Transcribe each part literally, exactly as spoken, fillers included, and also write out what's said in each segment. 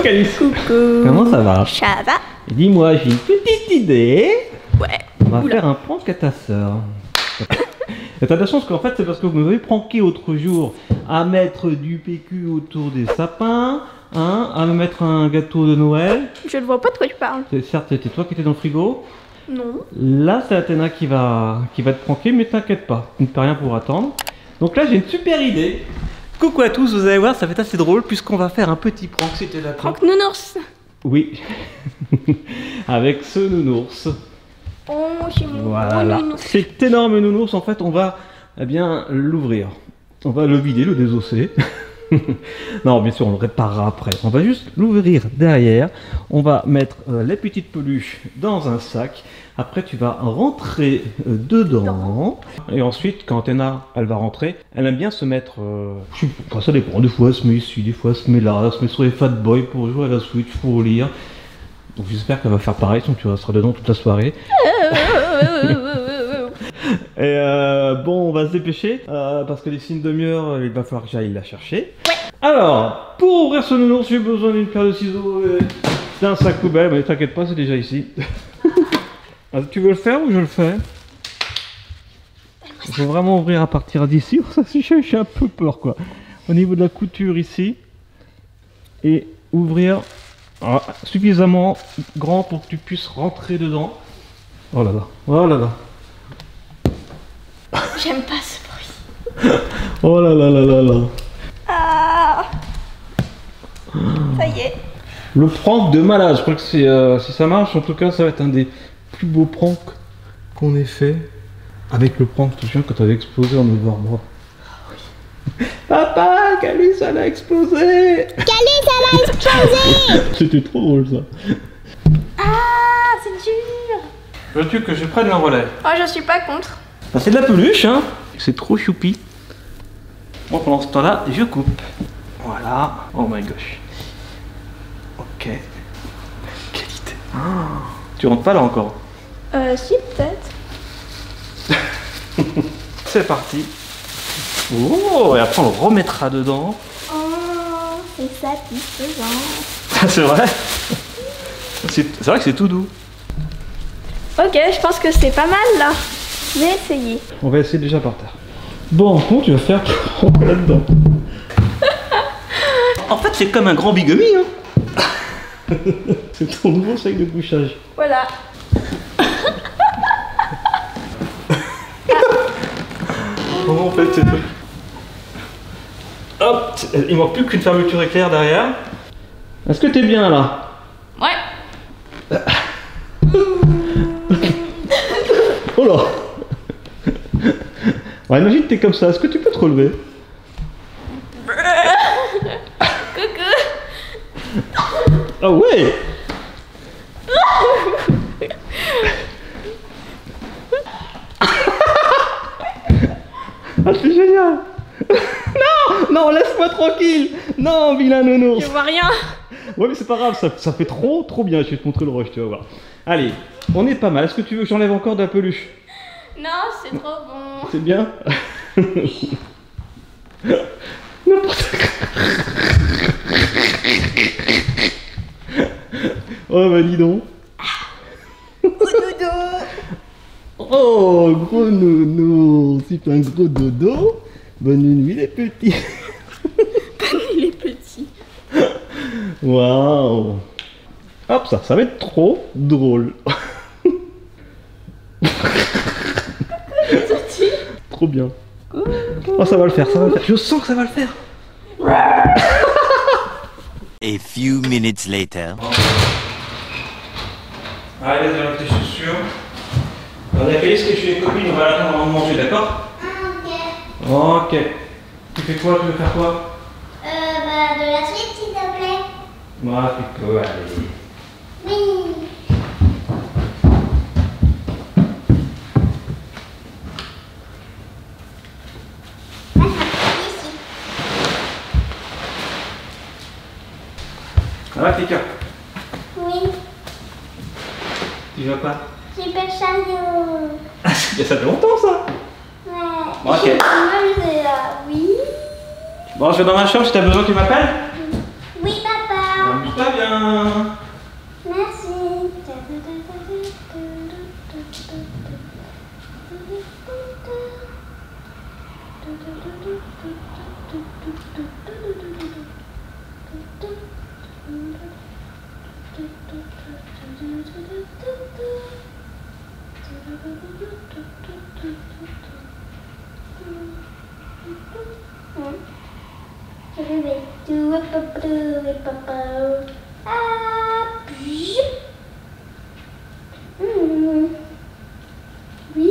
Calice. Coucou. Comment ça va? Ça va? Dis-moi, j'ai une petite idée. Ouais. On va Oula. faire un prank à ta soeur. Et t'as de la chance qu'en fait c'est parce que vous m'avez pranké l'autre jour à mettre du P Q autour des sapins, hein, à me mettre un gâteau de Noël. Je ne vois pas de quoi tu parles. C'est- Certes, c'était toi qui étais dans le frigo. Non. Là, c'est Athéna qui va, qui va te pranker, mais t'inquiète pas, tu ne peux rien pour attendre. Donc là, j'ai une super idée. Coucou à tous, vous allez voir, ça va être assez drôle puisqu'on va faire un petit prank, c'était la Franck Nounours. Oui, avec ce nounours. Oh, c'est mon Voilà, gros nounours. cet énorme nounours, en fait, on va eh bien l'ouvrir. On va le vider, le désosser. Non, bien sûr, on le réparera après. On va juste l'ouvrir derrière. On va mettre euh, les petites peluches dans un sac. Après, tu vas rentrer euh, dedans. Et ensuite, quand Athéna, elle va rentrer, elle aime bien se mettre... Euh, je sais pas, ça dépend. Des fois, elle se met ici, des fois, elle se met là. Elle se met sur les Fat Boys pour jouer à la Switch, pour lire. Donc j'espère qu'elle va faire pareil, sinon tu resteras dedans toute la soirée. Et euh, bon, on va se dépêcher, euh, parce que d'ici une demi-heure, il va falloir que j'aille la chercher. Ouais. Alors, pour ouvrir ce nounours, j'ai besoin d'une paire de ciseaux et d'un sac poubelle, mais t'inquiète pas, c'est déjà ici. Alors, tu veux le faire ou je le fais? Il faut vraiment ouvrir à partir d'ici, ça j'ai un peu peur quoi. Au niveau de la couture ici, et ouvrir ah, suffisamment grand pour que tu puisses rentrer dedans. Oh là là, oh là là. J'aime pas ce bruit. Oh là là là là là. Ah. Ça y est. Le prank de malade, je crois que c'est, euh, si ça marche, en tout cas, ça va être un des plus beaux pranks qu'on ait fait. Avec le prank, tu te souviens quand t'avais explosé en novembre. Papa, Calice, elle a explosé. Calice, elle a explosé. C'était trop drôle ça. Ah, c'est dur. Veux-tu que je prenne le relais? Oh, je suis pas contre. Bah, c'est de la peluche, hein. C'est trop choupi. Moi, pendant ce temps-là, je coupe. Voilà. Oh my gosh. Ok. Qualité. Oh. Tu rentres pas là encore? Euh, si, peut-être. C'est parti. Oh, et après on le remettra dedans. Oh, c'est satisfaisant. C'est vrai. C'est c'est vrai que c'est tout doux. Ok, je pense que c'est pas mal là. Je vais essayer. On va essayer déjà par terre. Bon, comment tu vas faire pour rentrer là-dedans? En fait, c'est comme un grand bigami, hein. C'est ton nouveau sac de couchage. Voilà. Comment en fait c'est tout. Hop, il manque plus qu'une fermeture éclair derrière. Est-ce que t'es bien là? Ouais. Oh là. Ouais, imagine que t'es comme ça, est-ce que tu peux te relever? Coucou. Ah ouais. Ah, c'est génial. Non, non, laisse-moi tranquille. Non, vilain nounours. Je vois rien. Ouais, mais c'est pas grave, ça, ça fait trop, trop bien. Je vais te montrer le rush, tu vas voir. Allez, on est pas mal. Est-ce que tu veux que j'enlève encore de la peluche? Non, c'est trop bon. C'est bien. N'importe quoi. Oh, bah dis donc. Dodo. Oh, gros nounours. C'est un gros dodo. Bonne nuit, les petits. Il est petit. Waouh. Hop, ça, ça va être trop drôle. Trop bien. Oh, ça va le faire, ça va le faire. Je sens que ça va le faire. A few minutes later. Allez, j'ai tes chaussures. On a fait ce que je suis les copines, on va attendre avant de manger, d'accord? Ok. Ok. Tu fais quoi? Tu veux faire quoi? Euh, bah, de la suite, s'il te plaît. Moi, tu peux, allez. Oui. Moi, ça va ici. Ça va, Kika? Oui. Tu vas pas? Super chariot. Ah, ça fait longtemps, ça. Ouais. Bon, ok. Moi, je là. Oui. Bon, je vais dans ma chambre, si t'as besoin, tu m'appelles? Oui, papa. Oui. va bien. Merci. Ah, puis. Hmm. Oui.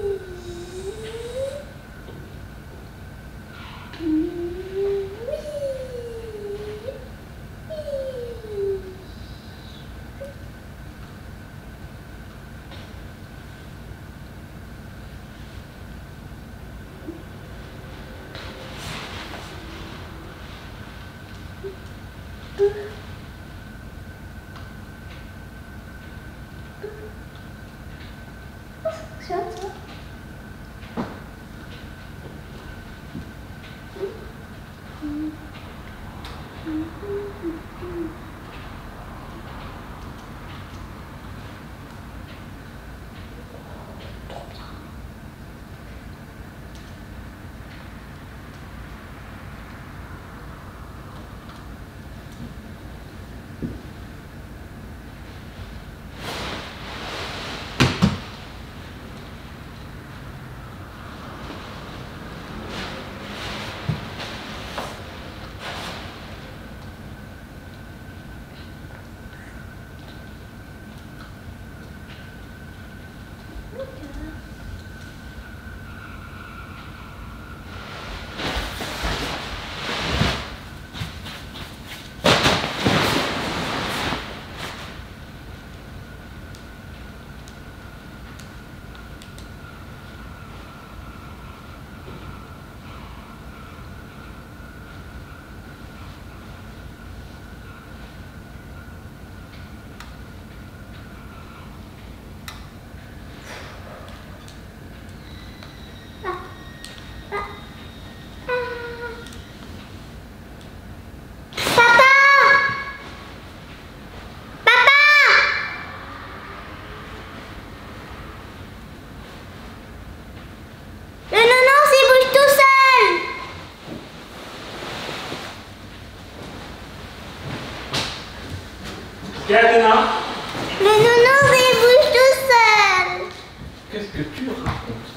Athéna, Le nounours il bouge tout seul. qu'est-ce que tu racontes?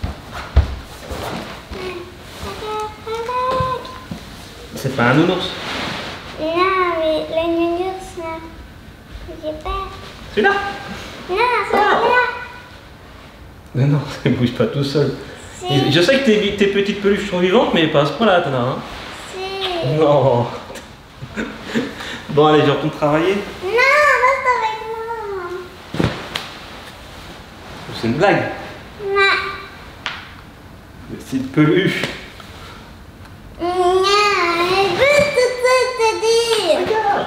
C'est pas un nounours. Non, mais le nounours là. J'ai peur. Celui-là? Non, celui-là. Non, non, ça ne bouge pas tout seul. Si. Je sais que tes, tes petites peluches sont vivantes, mais pas à ce point-là, Athéna. Hein. Si. Non. Bon, allez, je retourne travailler. Non, reste avec moi. C'est une blague. Non. Les petites peluches. Non, elle bouge tout seul, te dire. Regarde.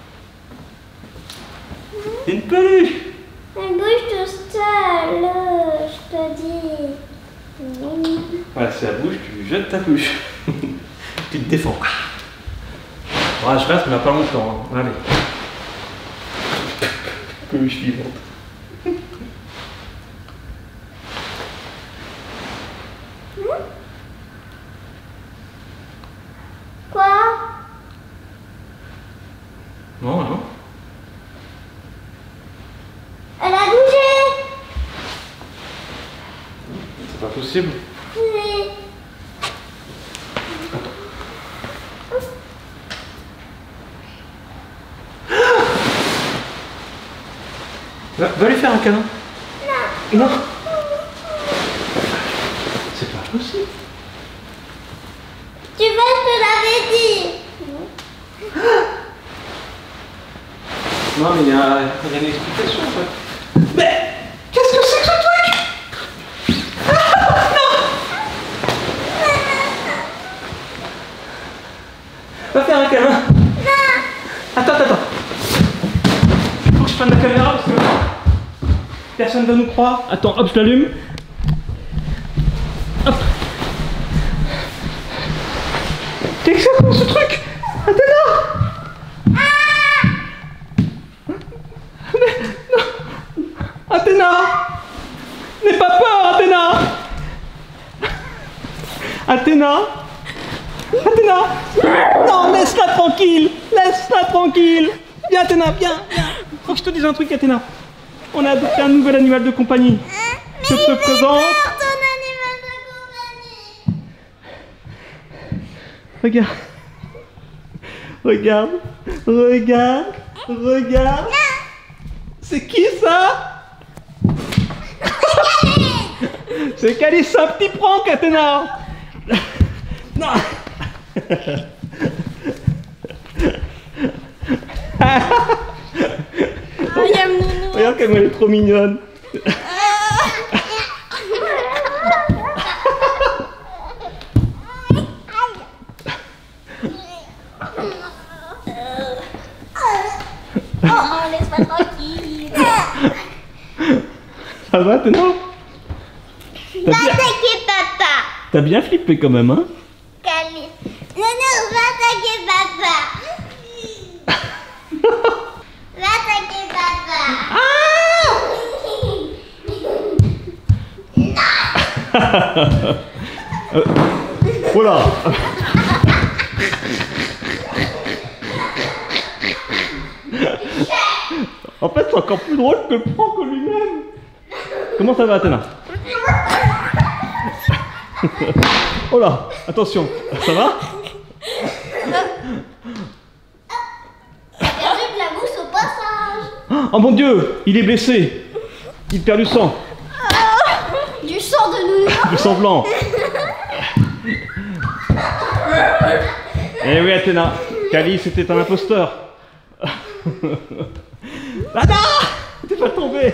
C'est une peluche. Elle bouge tout seul, je te dis. Voilà, si elle bouge, tu jettes ta peluche. Tu te défends. Ouais, je reste, mais pas longtemps. Hein. Allez. Peluche vivante. Quoi? Non, non. Elle a bougé. C'est pas possible. Oui. Va, va lui faire un câlin. Non. Non. C'est pas possible. Tu vois, je te l'avais dit. Non, mais il y a, il y a une explication en fait. Mais qu'est-ce que c'est que ce truc? Ah, non. Va faire un câlin. Non. Attends, attends, attends. Il faut que je prenne la caméra parce que personne ne va nous croire. Attends, hop, je l'allume. Hop. Qu'est-ce que c'est que ce truc? Attends là. Athéna Athéna non, laisse-la tranquille. Laisse-la tranquille. Viens Athéna, viens, viens. Faut que je te dise un truc Athéna. On a adopté un nouvel animal de compagnie. Je te présente. Regarde. Regarde. Regarde. Regarde. C'est qui ça? C'est Calice, c'est un petit prank Athéna. Non. Regarde comme elle est trop mignonne. Oh, laisse-moi tranquille. Ça va Athéna? Va attaquer papa. T'as bien flippé quand même, hein? Calice. Non, non, va attaquer papa. Va attaquer papa. euh, voilà. En fait, c'est encore plus drôle que le prank lui-même. Comment ça va, Athéna? Oh là, attention, ça va? J'ai perdu de la mousse au passage. Oh mon Dieu, il est blessé. Il perd du sang. Du sang de nounou. Du sang blanc. Eh oui, Athéna, Calice était un imposteur. Ah non, t'es pas tombé.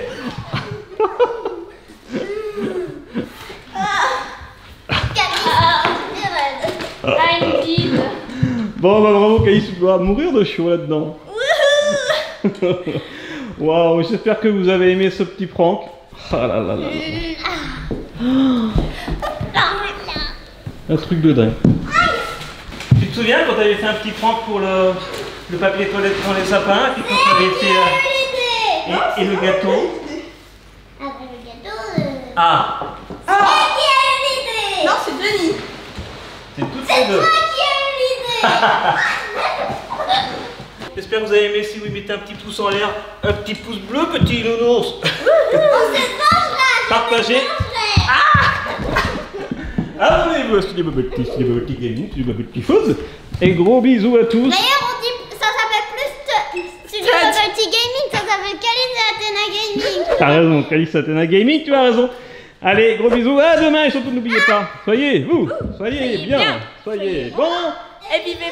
Ah, une guide. Bon, bah bravo, Calice, tu dois mourir de chaud là-dedans. Waouh, j'espère que vous avez aimé ce petit prank. Ah là là là. Un truc de dingue. Tu te souviens quand t'avais fait un petit prank pour le, le papier toilette dans les sapins, et puis quand t'avais fait euh, et, et le gâteau? Après le gâteau. Euh... Ah, C'est qui a eu l'idée? Non, c'est Denis. c'est toutes C'est les deux. toi qui a eu l'idée. J'espère que vous avez aimé. Si vous mettez un petit pouce en l'air, un petit pouce bleu, petit nounours. On se mange là. Partagez. Abonnez-vous à Studio Bubble Tea, Studio Bubble Tea Gaming, Studio Bubble Tea Food. Et gros bisous à tous. D'ailleurs, on dit ça s'appelle plus Studio Bubble Tea Gaming, ça s'appelle Calice et Athéna Gaming. T'as raison, Calice Athéna Gaming, tu as raison. Allez, gros bisous, à demain et surtout n'oubliez pas, soyez vous, soyez, Soyez bien, bien, soyez bon. Et vivez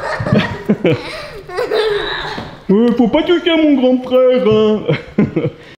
vos rêves. Euh, faut pas toucher à mon grand frère, hein.